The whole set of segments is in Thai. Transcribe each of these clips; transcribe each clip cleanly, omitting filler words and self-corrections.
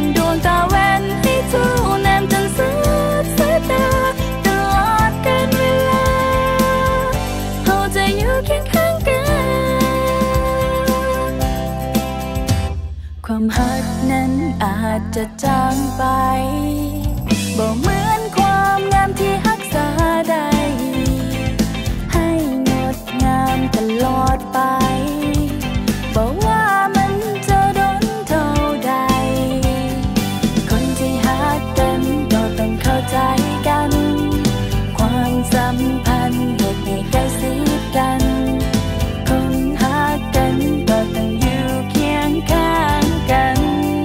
ดวงตาแว่นให้เจ้าแนมจนสุดสายตาตลอดกาลเวลาเราจะอยู่เคียงข้างกันความฮักนั้นอาจจะจางไปบ่เหมือนความงามที่รักษาได้ให้งดงามตลอดไปบอกว่ามันจะโดนเท่าใดคนที่ฮักกันก็ต้องเข้าใจกันความสัมพันธ์เหตุให้ใกล้ชิดกันคนฮักกันก็ต้องอยู่เคียงข้างกัน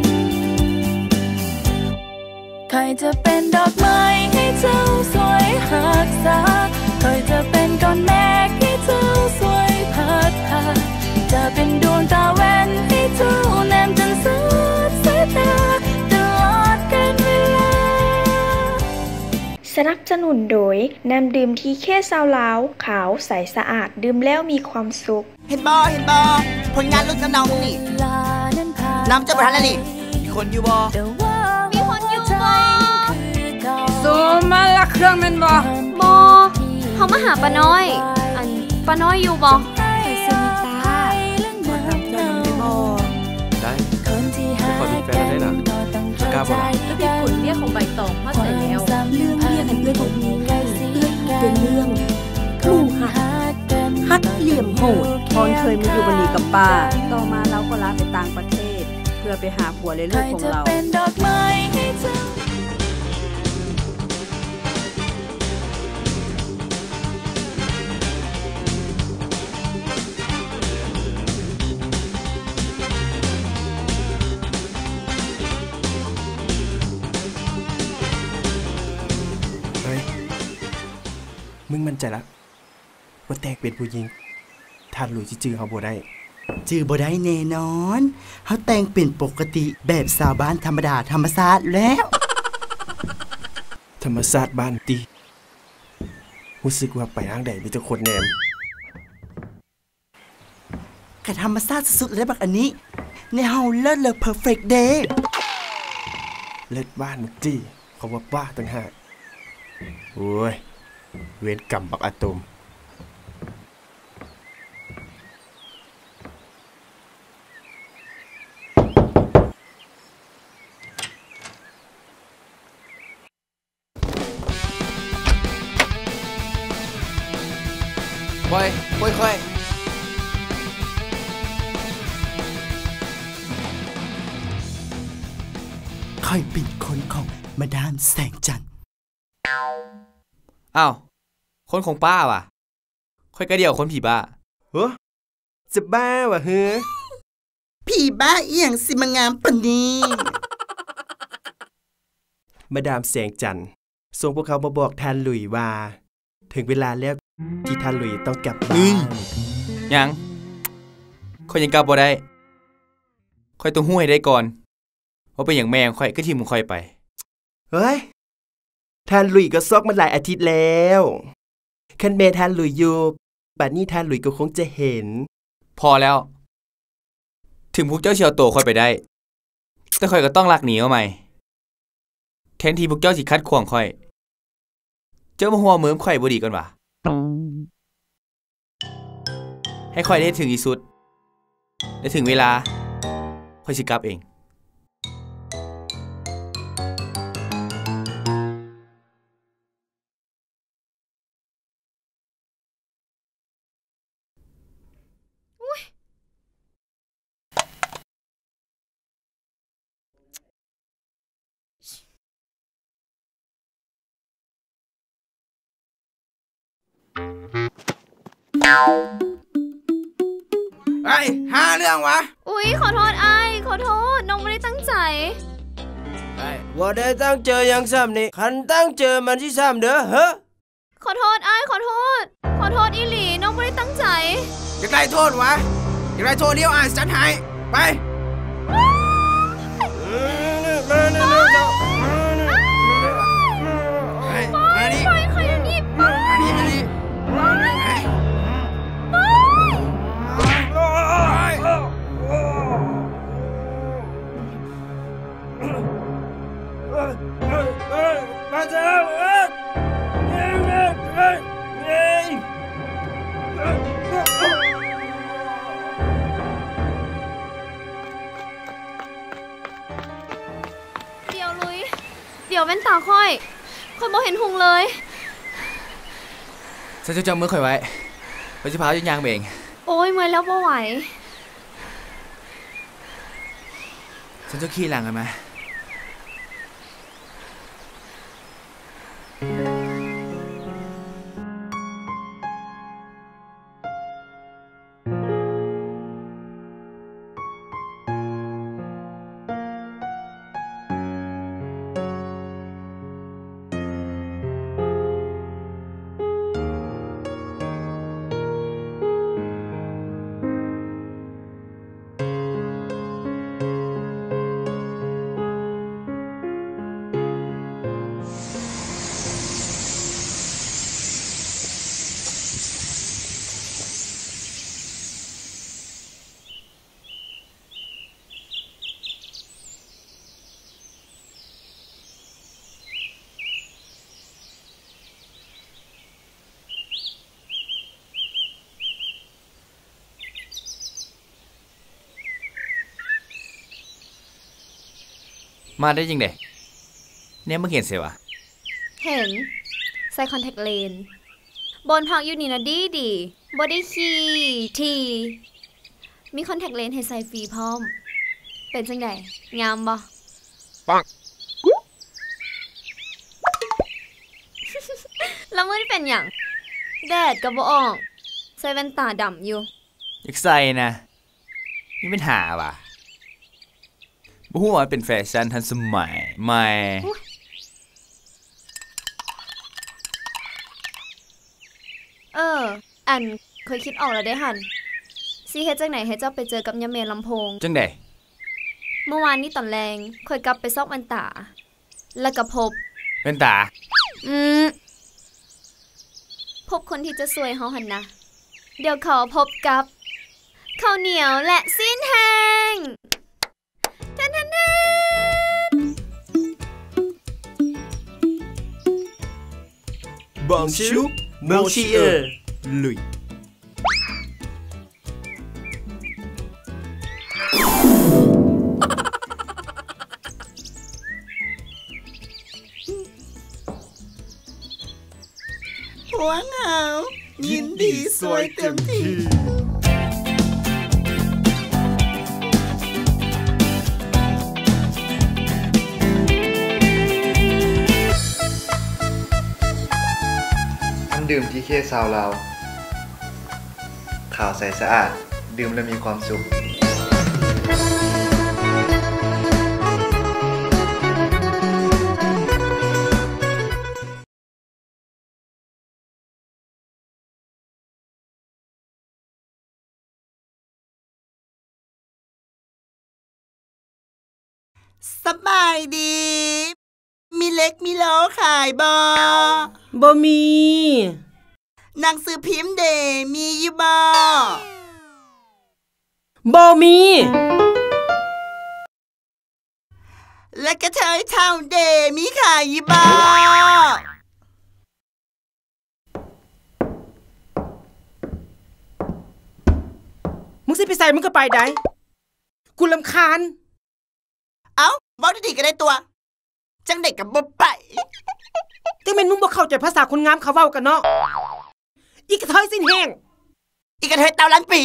ใครจะเป็นดอกไม้ให้เจ้าสวยรักษาใครจะเป็นก้อนเมฆให้เจ้าสวยพัดพาจะเป็นดวงตาแว่นให้เจ้าแนมจนสุดสายตาตลอดกาลเวลาสนับสนุนโดยน้ำดื่มที่แค่ซาวลาวขาวใสสะอาดดื่มแล้วมีความสุขเห็นบอผลงานลูกน้องนี่น้ำจะประทานอะไรนี่มีคนอยู่บอซูมาละเครื่องแม่นบ่เขามาหาป้าน้อยอันป้าน้อยอยู่บ่ไปสนิตาบ่ทำเจ้าน้ำได้บ่ได้ขอมีแฟนได้นะกล้าบ่ล่ะแล้วพี่ผลเรียกของใบตองเข้าใจแล้วเรื่องเรียกกันด้วยผมนี้เป็นเรื่องผู้ฮักเหลี่ยมโหดพรเคยมาอยู่บันนี้กับป้าต่อมาเราก็ลาไปต่างประเทศเพื่อไปหาผัวและลูกของเรามึงมั่นใจละว่าแตกเป็นผู้หญิงท่านหลุยที่จื้อเขาบ่ได้จื้อบ่ได้แน่นอนเขาแต่งเป็นปกติแบบชาวบ้านธรรมดาธรรมชาติแล้วธรรมชาติบ้านติรู้สึกว่าไปทางใดมีแต่คนแนมกะธรรมชาติสุดๆเลยบักอันนี้ในเฮาเลิศเลยเพอร์เฟคเดย์เลิศบ้านมึงจี้เขาว่าบ้าต่างหากโอ้ยเวรกรรมบักอะตอมค่อยค่อยเป็นคนของมาดามแสงจันทร์อ้าวคนของป้าว่ะค่อยกระเดี่ยวคนผีบ้าเฮ้อจะบ้าวะเฮ้อผีบ้าเอียงสิมางามปานนี้มาดามแสงจันทร์ส่งพวกเขามาบอกท่านหลุยว่าถึงเวลาแล้วที่ท่านหลุยต้องกลับบ้านยังค่อยยังกลับบ่ได้ค่อยต้องหู้ให้ได้ก่อนว่าเป็นอย่างแม่ค่อยก็ทีมมึงค่อยไปเฮ้ยท่านหลุยก็ซอกมันหลายอาทิตย์แล้วคันแม่ท่านหลุยอยู่ป่านนี้ท่านหลุยก็คงจะเห็นพอแล้วถึงพวกเจ้าเชียวโตค่อยไปได้แต่ค่อยก็ต้องลักหนีเอาใหม่แทนที่พวกเจ้าสิคัดขวางค่อยเจ้ามาหัวเมิมค่อยบ่ดีก่อนว่ะให้ค่อยได้ถึงที่สุดและถึงเวลาค่อยสิกลับเองไอ้หาเรื่องวะอุ๊ยขอโทษอ้ายขอโทษน้องไม่ได้ตั้งใจไอ้ว่าได้ตั้งเจอยังซ้ำนี่คันตั้งเจอมันที่ซ้ำเด้อเฮ้อขอโทษอ้ายขอโทษอีหลีน้องไม่ได้ตั้งใจอยากได้โทษวะอยากได้โทษเดียวอ้ายจัดให้ไปมาเจ้าเดี๋ยวลุยเดี๋ยวแว่นตาค่อยบ่เห็นหุงเลยฉันจะจำมือค่อยไว้ไปสิพาจะยางเองโอ้ยเมื่อยแล้วบ่ไหวฉันจะขี่หลังกันไหมมาได้จริงเด้เนี่ยมึงเห็นเสียวะเห็นใส่คอนแทคเลนส์บนพักอยู่นี่นะดีบ่ได้ขี่ทีมีคอนแทคเลนส์ให้ใส่ฟรีพร้อมเป็นจังได๋งามบ่ปังแล้วมื้อนี้เป็นหยังแดดก็บ่ออกใส่แว่นตาดำอยู่อยากใส่นะนี่เป็นหาว่ะบ่ฮู้ว่าเป็นแฟชั่นทันสมัยใหม่อันเคยคิดออกแล้วได้หั่นสิเฮ็ดจังไหนให้เจ้าไปเจอกับยะเมลำโพงจังได๋เมื่อวานนี้ตอนแรงค่อยกลับไปซอกแว่นตาแล้วก็พบแว่นตาพบคนที่จะสวยเฮาหั่นนะเดี๋ยวขอพบกับข้าวเหนียวและซีนแห้ง Bonjour, monsieur. Lui. หัวเหงายินดีสวยเต็มที่ดื่มที่เคซาวลาวข่าวใสสะอาดดื่มแล้วมีความสุขสบายดีมีเล็กมีโลขายบ่มีหนังสือพิมพ์เดมีอยู่บ่มีและกระเทยเท่าเดมีขายอยู่มึงสิไปใส่มึงก็ไปได้กูรำคาญเอ้าเว้าดีๆก็ได้ตัวจังเด็กกับบ่ไปจังแม่นมึงบ่เข้าใจภาษาคนงามเขาเว้ากันเนาะอีกระเทยสิ้นแห้งอีกระเทยเตาล้านปี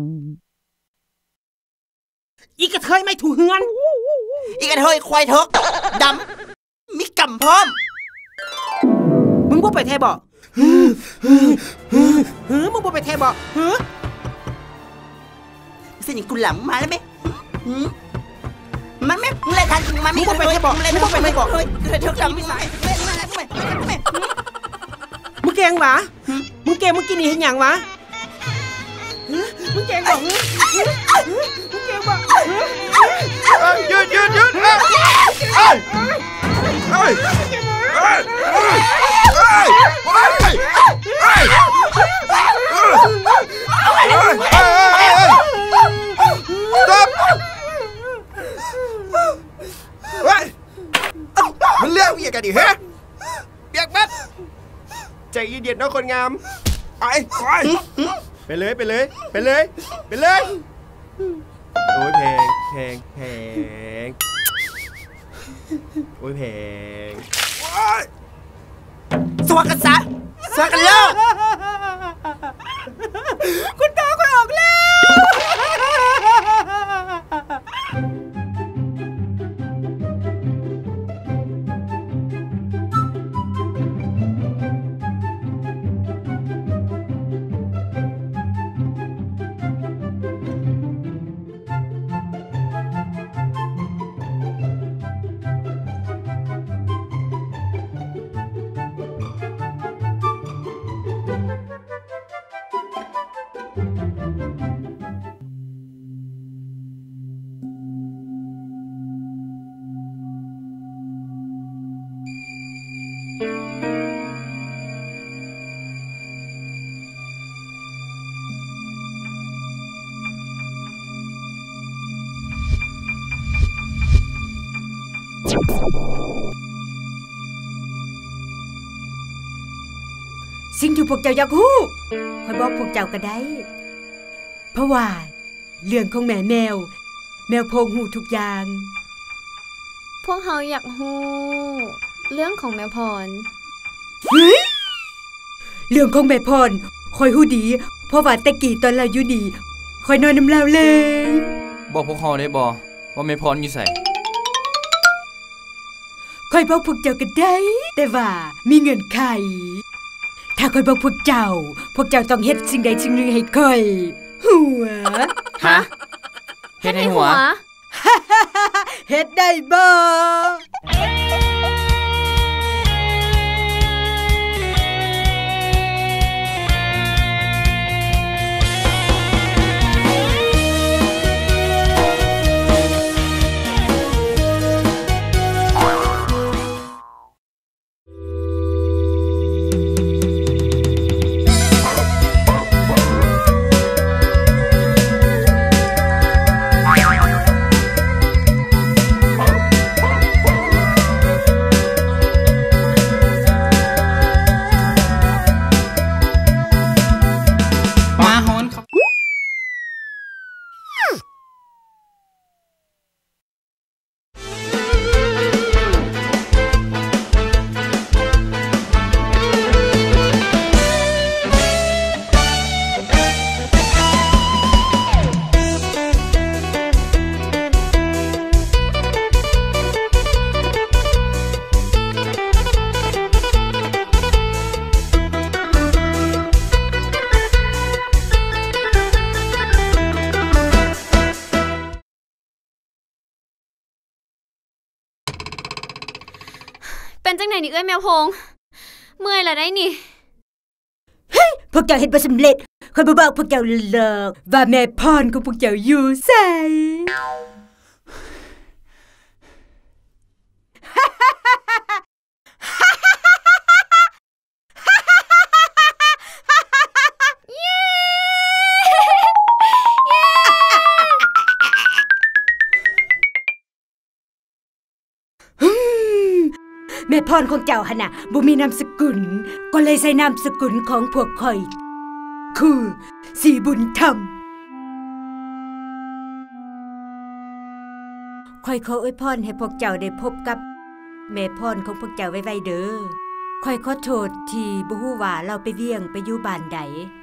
อีกระเทยไม่ถูเฮือนอีกระเทยควายเถกดำมีกำพร้อมมึงบ่ไปแท้บ่มึงบ่ไปแท้บ่สิหนิกูหลำมาแล้วมั้ยมันไม่เลยทันมันไม่ไปให้บอกมึงไปให้บอกเฮ้ยเธอจำไม่ได้มึงแกงหวะมึงแกงมึงกินนี่เห็นอย่างวะมึงแกงบอกมึงแกงบอกหยุดเฮ้ยStop! เรื่องอย่างกันดิฮะเปียกมัดใจเย็นๆน้องคนงามไปเลยโอ้ยแพงโอ้ยแพงสวัสดีจ้ะสวัสดีแล้วคุณตาคอยออกแล้วสิ่งที่พวกเจ้าอยากฮู้ค่อยบอกพวกเจ้าก็ได้เพราะว่าเรื่องของแม่แมวโพงหูทุกอย่างพวกเขาอยากฮู้เรื่องของแม่พรเรื่องของแม่พรค่อยฮู้ดีเพราะว่าแต่กี้ตอนเราอยู่ดีค่อยนอนน้ำลาวเลยบอกพวกเขาได้บ่ว่าแม่พรอยู่ไสค่อยบอกพวกเจ้าก็ได้แต่ว่ามีเงื่อนไขถ้าค่อยบอกพวกเจ้าต้องเฮ็ดสิ่งใดสิ่งหนึ่งให้ค่อยหัวฮะเฮ็ดให้หัวเฮ็ดได้บ่เป็นจังไหนนี่เอ้ยแมวพงเมื่อยละได้นี่พวกเจ้าเฮ็ดบ่สำเร็จค่อยบ่บอกพวกเจ้าหรอกว่าแม่พรของพวกเจ้าอยู่ไสแม่พรของเจ้าหั่นน่ะบ่มีนามสกุลก็เลยใส่นามสกุลของพวกข่อยคือสีบุญธรรมข่อยขออวยพรให้พวกเจ้าได้พบกับแม่พรของพวกเจ้าไวๆเด้อข่อยขอโทษที่บ่ฮู้ว่าเราไปเวียงไปอยู่บ้านใด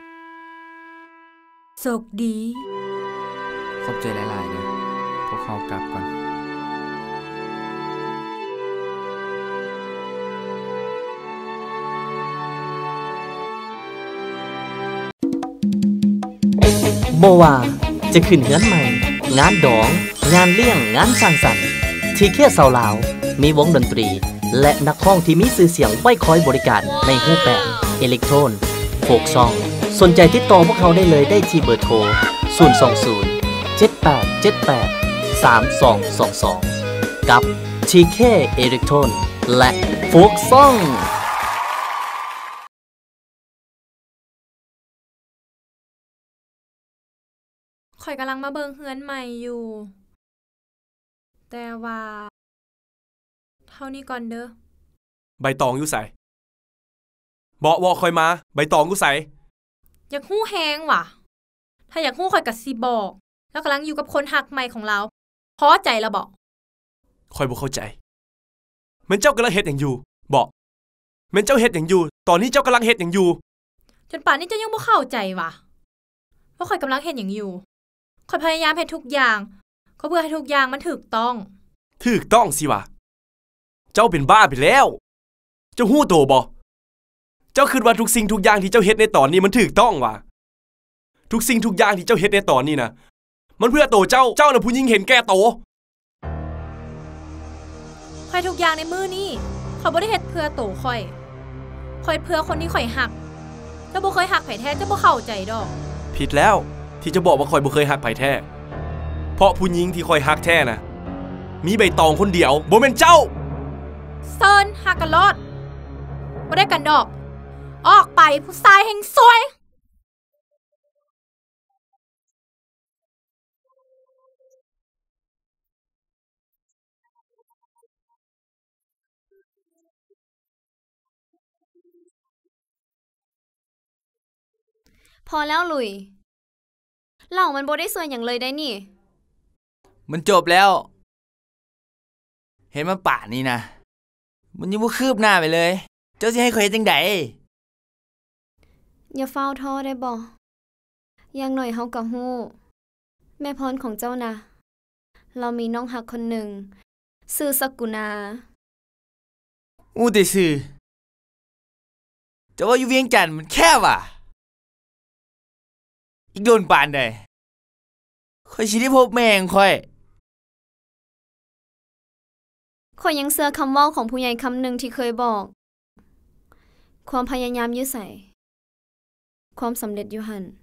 โชคดีขอบใจหลายๆนะพวกเขากลับก่อนบ่ว่าจะขึ้นเฮือนใหม่งานดองงานเลี้ยงงานสร้างสรรค์ที่เคสาวลาวมีวงดนตรีและนักร้องที่มีชื่อเสียงไว้คอยบริการในรูปแบบอิเล็กโทรนโฟกซองสนใจติดต่อพวกเขาได้เลยได้ที่เบอร์โทร02078783222กับ TK Electron และโฟกซองข่อยกำลังมาเบิ่งเฮือนใหม่อยู่แต่ว่าทท่านี้ก่อนเด้อใบตองอยู่ไสบอกคอยมาใบตองอยู่ไสอยากฮู้แฮงว่ะถ้าอยากฮู้ข่อยก็สิบอกแล้วกำลังอยู่กับคนฮักใหม่ของเราพอใจแล้วบอกคอยบ่เข้าใจแม่นเจ้ากำลังเฮ็ดหยังอยู่บอกแม่นเจ้าเฮ็ดหยังอยู่ตอนนี้เจ้ากำลังเฮ็ดหยังอยู่จนป่านนี้เจ้ายังบ่เข้าใจว่ะว่าข่อยกำลังเฮ็ดหยังอยู่ข่อยพยายามเฮ็ดทุกอย่างก็เพื่อให้ทุกอย่างมันถูกต้องสิวะเจ้าเป็นบ้าไปแล้วเจ้าฮู้โตบ่เจ้าคิดว่าทุกสิ่งทุกอย่างที่เจ้าเฮ็ดในตอนนี้มันถูกต้องวะทุกสิ่งทุกอย่างที่เจ้าเฮ็ดในตอนนี้นะมันเพื่อโตเจ้าน่ะผู้หญิงเห็นแก่โตข่อยทุกอย่างในมือนี้ข่อยบ่ได้เฮ็ดเพื่อโตข่อยเพื่อคนที่ข่อยฮักเจ้าบ่เคยฮักไผแท้เจ้าบ่เข้าใจดอกผิดแล้วที่จะบอกว่าข่อยบ่เคยฮักไผแท้เพราะผู้หญิงที่ข่อยฮักแท้น่ะมีใบตองคนเดียวบ่แม่นเจ้าเซินฮักกันรอดบ่ได้กันดอกออกไปผู้ชายแห่งซวยพอแล้วลุยเหล่ามันบ่ได้สวยอย่างเลยได้นี่มันจบแล้วเห็นมันป่านนี่นะมันยังบ่คืบหน้าไปเลยเจ้าสิให้ข่อยเฮ็ดจังได๋อย่าเฝ้าท้อได้บ่อย่างหน่อยเฮาก็ฮู้แม่พรของเจ้านะเรามีน้องฮักคนหนึ่งชื่อสกุณาอู้แต่ชื่อเจ้าว่าอยู่เวียงจันทน์มันแค่ว่ะอีกโดนปานใดข่อยสิได้พบแม่ของข่อยยังเชื่อคำเว้าของผู้ใหญ่คำหนึ่งที่เคยบอกความพยายามอยู่ไสความสำเร็จอยู่หั่น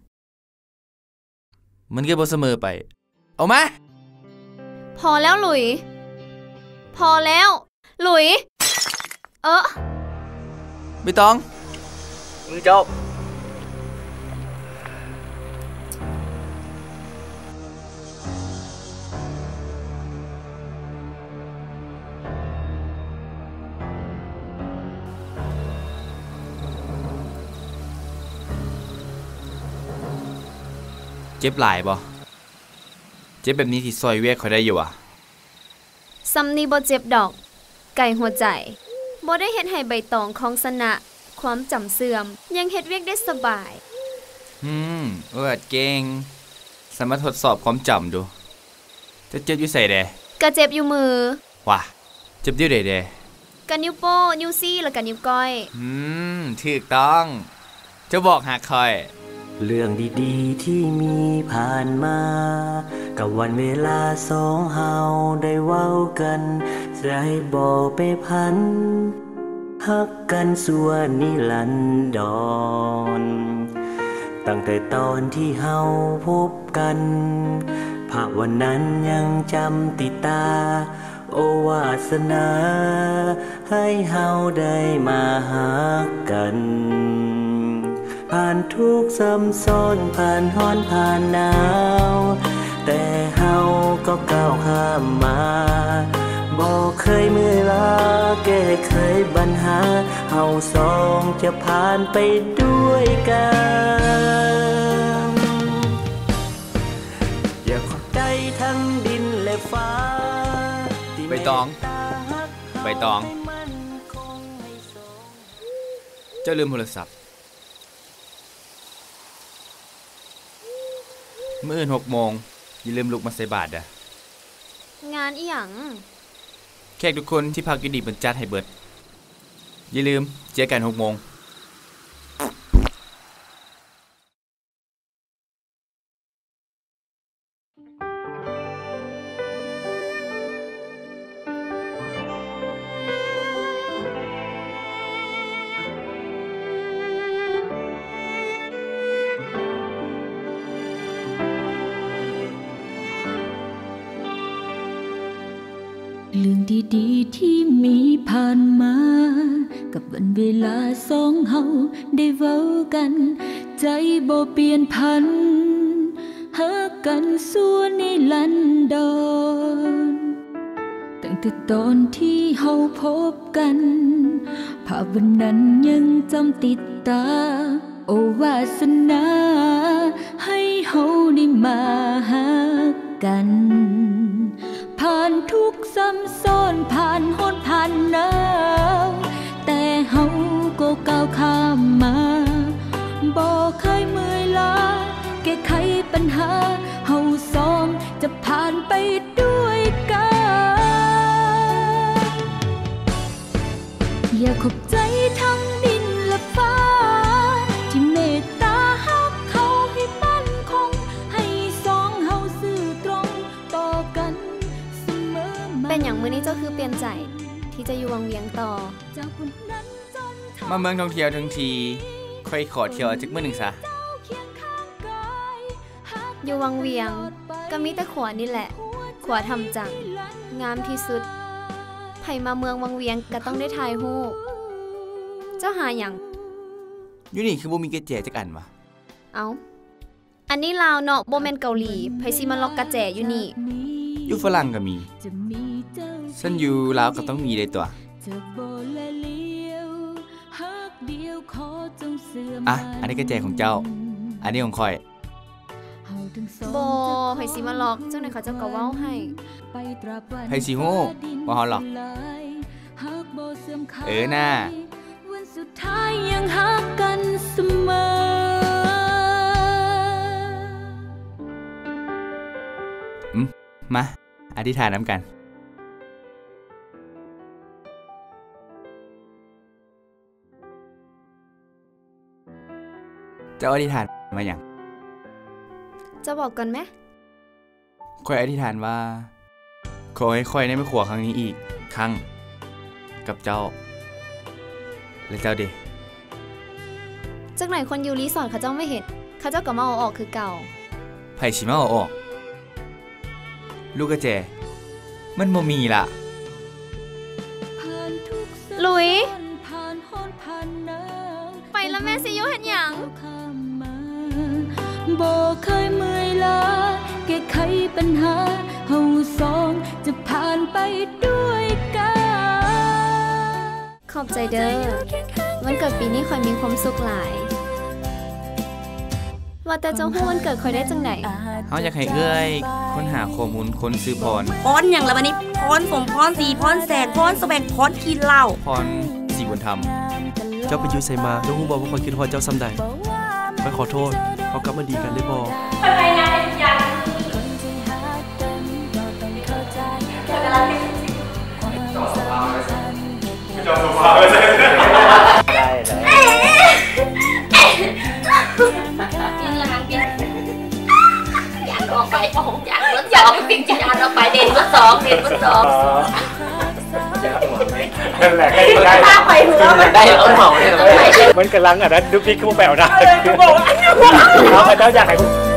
มันก็บ่เสมอไปเอามาพอแล้วหลุยพอแล้วหลุยไม่ต้องมึงจบเจ็บหลายบ่เจ็บแบบนี้ที่ซอยเวียกข่อยได้อยู่อ่ะซ้ำนี้บ่เจ็บดอกไก่หัวใจบ่ได้เฮ็ดให้ใบตองของสนะความจำเสื่อมยังเฮ็ดเวียกได้สบายเก่งสามารถทดสอบความจำดูจะเจ็บอยู่ไสแดก็เจ็บอยู่มือว่ะเจ็บอยู่ใดแดก็นิ้วโป้นิ้วซี่แล้วก็นิ้วก้อยถูกต้องจะบอกหาข่อยเรื่องดีๆที่มีผ่านมากับวันเวลาสองเฮาได้เว้ากันได้บอกไปพันฮักกันส่วนนิรันดรตั้งแต่ตอนที่เฮาพบกันภาพวันนั้นยังจำติดตาโอวาสนาให้เฮาได้มาฮักกันผ่านทุกซ้ำซ้อนผ่านร้อนผ่านหนาวแต่เฮาก็ก้าวข้ามมาบ่เคยเมื่อยล้าแก้ไขปัญหาเฮาสองจะผ่านไปด้วยกันอยากขอบใจทั้งดินและฟ้าใบตองเจ้าลืมโทรศัพท์มื้ออื่น 6 โมงอย่าลืมลุกมาใส่บาตรนะงานอีหยังแขกทุกคนที่พักอยู่ดีบรรจัดให้เบิดอย่าลืมเจอกัน 6 โมงเรื่องดีๆที่มีผ่านมากับวันเวลาสองเฮาได้เว้ากันใจบ่เปลี่ยนพันฮักกันส่วนนิรันดรตั้งแต่ตอนที่เฮาพบกันภาพวันนั้นยังจำติดตาโอวาสนาให้เฮาได้มาหากันผ่านทุกซ้ำซ้อนผ่านหนผ่านหนาวแต่เฮาก็ก้าวข้ามมาบ่เคยเมื่อยล้าแก้ไขปัญหาเฮาสองจะผ่านไปด้วยกันอยากขอบใจทั้งดินและฟ้าที่เมตตาฮักเขาให้มั่นคงให้สองเฮาซื่อตรงต่อกันเสมอมาเป็นอย่างมื้อนี้เจ้าคือเปลี่ยนใจที่จะอยู่วังเวียงต่อมาเมืองท่องเที่ยวทั้งทีค่อยขอเที่ยวจักมื้อนึงซะอยู่วังเวียงก็มีแต่ขวนี่แหละขวทำจังงามที่สุดไผมาเมืองวังเวียงก็ต้องได้ถ่ายรูปเจ้าหาหยังอยู่นี่คือบ่มีกระแจจักอันวะเอ้าอันนี้ลาวเนาะบ่แม่นเกาหลีไผสิมาล็อกกระแจอยู่นี่อยู่ฝรั่งก็มีซั่นอยู่ลาวก็ต้องมีได้ตัวอ่ะอันนี้กระแจของเจ้าอันนี้ของข่อยบ่ไผสิมาล็อกเจ้าไหนเขาจะก็เว้าให้ไผสิฮู้บ่ฮอดหรอกน่ะวันสุดท้ายยังฮักกันเสมอมาอธิษฐานนำกันเจ้าอธิษฐานมาหยังจะบอกก่อนไหมข่อยอธิษฐานว่าขอให้ข่อยได้มาขวครั้งนี้อีกครั้งกับเจ้าและเจ้าเด้จักไหนคนอยู่รีสอร์ทเขาเจ้าไม่เห็นเขาเจ้าก็มาเอาออกคือเก่าไผสิมาเอาออกลูกกระแจมันบ่มีล่ะลุยไปแล้วแม่สิอยู่เฮ็ดหยังบ่เคยเมื่อยล้าแก้ไขปัญหาเฮาสองจะผ่านไปด้วยกันขอบใจเด้อวันเกิดปีนี้ข่อยมีความสุขหลายว่าแต่เจ้าฮู้วันเกิดข่อยได้จังได๋เฮาอยากให้เอื้อยค้นหาข้อมูลคนซื้อพรหยังล่ะบัดนี้พรสมพรสีพรแสนพรแสวงพรกินเหล้าพรสีบุญธรรมเจ้าไปอยู่ไสมาเจ้าฮู้บ่ว่าข่อยคิดฮอดเจ้าซำใดข่อยขอโทษเขากลับมาดีกันได้บ่ไปงานทุกอย่างเธอกำลังเป็นจอสภาเลยจอสภาเลยได้ยังหลังยังอยากออกไปอยากรถ2ปิ่งอยากออกไปเด่นรถ2 นั่นแหละได้ไปหัวมันได้เอาเหมาเนี่ยมันกำลังอ่ะนะดูพี่คือแปลวนะเอาไปเจ้าอยากให้